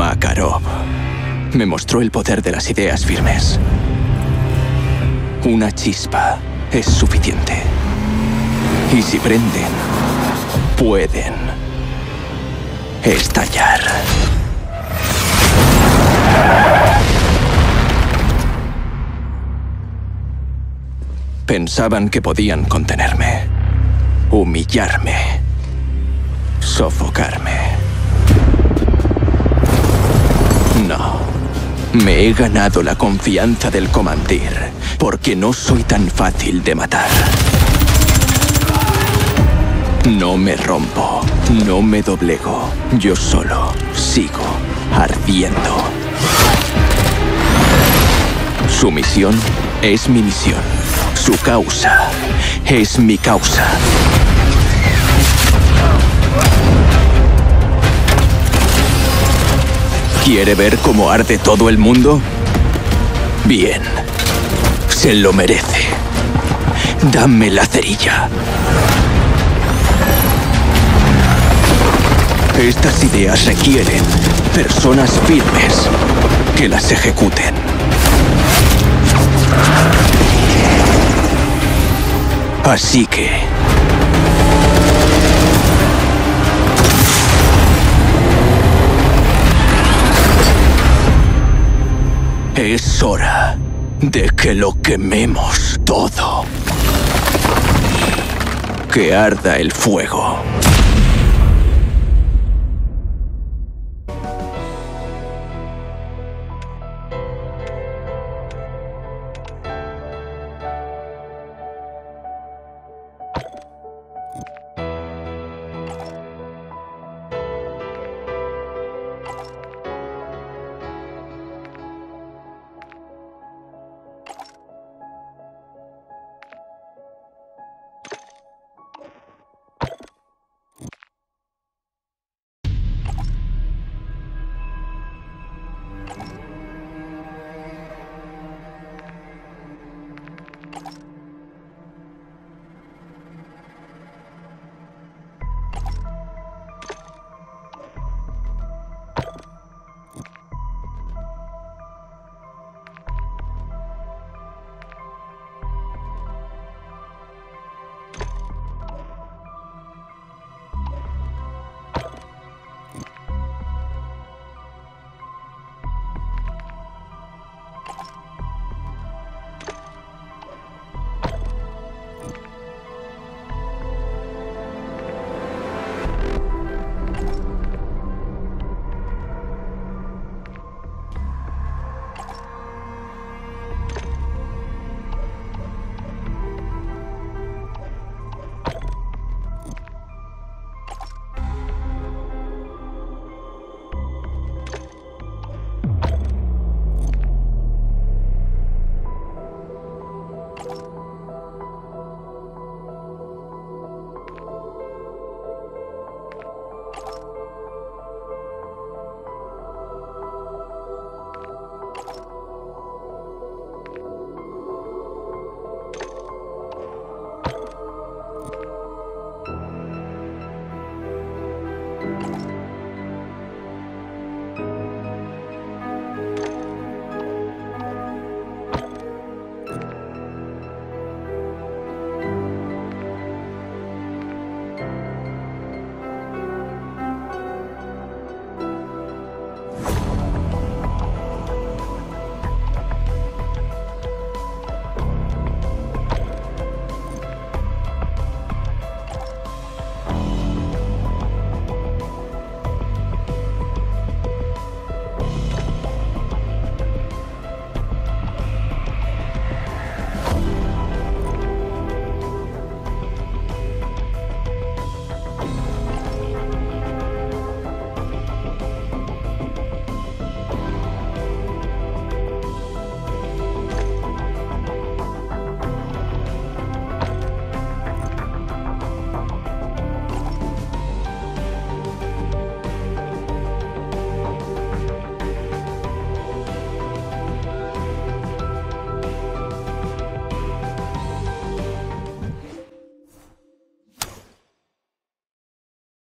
Makarov me mostró el poder de las ideas firmes. Una chispa es suficiente. Y si prenden, pueden estallar. Pensaban que podían contenerme, humillarme, sofocarme. No. Me he ganado la confianza del comandир, porque no soy tan fácil de matar. No me rompo, no me doblego. Yo solo sigo ardiendo. Su misión es mi misión. Su causa es mi causa. ¿Quiere ver cómo arde todo el mundo? Bien. Se lo merece. Dame la cerilla. Estas ideas requieren personas firmes que las ejecuten. Así que... es hora de que lo quememos todo. Que arda el fuego.